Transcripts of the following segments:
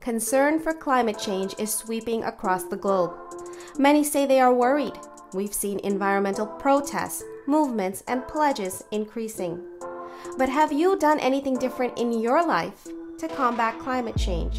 Concern for climate change is sweeping across the globe. Many say they are worried. We've seen environmental protests, movements, and pledges increasing. But have you done anything different in your life to combat climate change?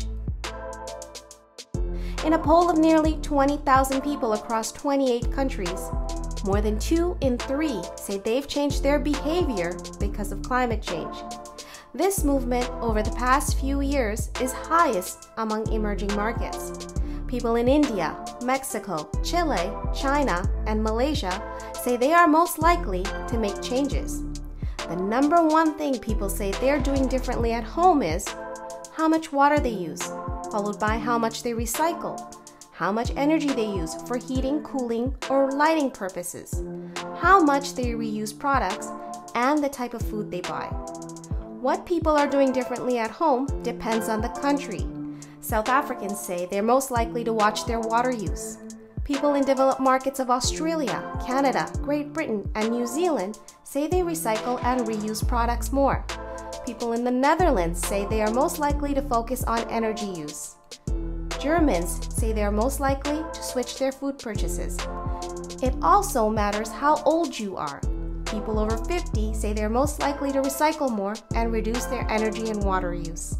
In a poll of nearly 20,000 people across 28 countries, more than 2 in 3 say they've changed their behavior because of climate change. This movement over the past few years is highest among emerging markets. People in India, Mexico, Chile, China, and Malaysia say they are most likely to make changes. The number one thing people say they're doing differently at home is how much water they use, followed by how much they recycle, how much energy they use for heating, cooling, or lighting purposes, how much they reuse products, and the type of food they buy. What people are doing differently at home depends on the country. South Africans say they're most likely to watch their water use. People in developed markets of Australia, Canada, Great Britain, and New Zealand say they recycle and reuse products more. People in the Netherlands say they are most likely to focus on energy use. Germans say they are most likely to switch their food purchases. It also matters how old you are. People over 50 say they're most likely to recycle more and reduce their energy and water use.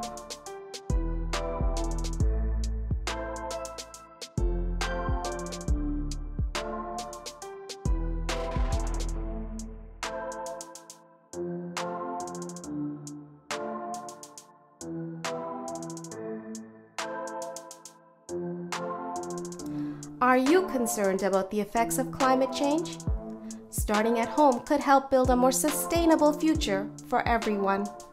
Are you concerned about the effects of climate change? Starting at home could help build a more sustainable future for everyone.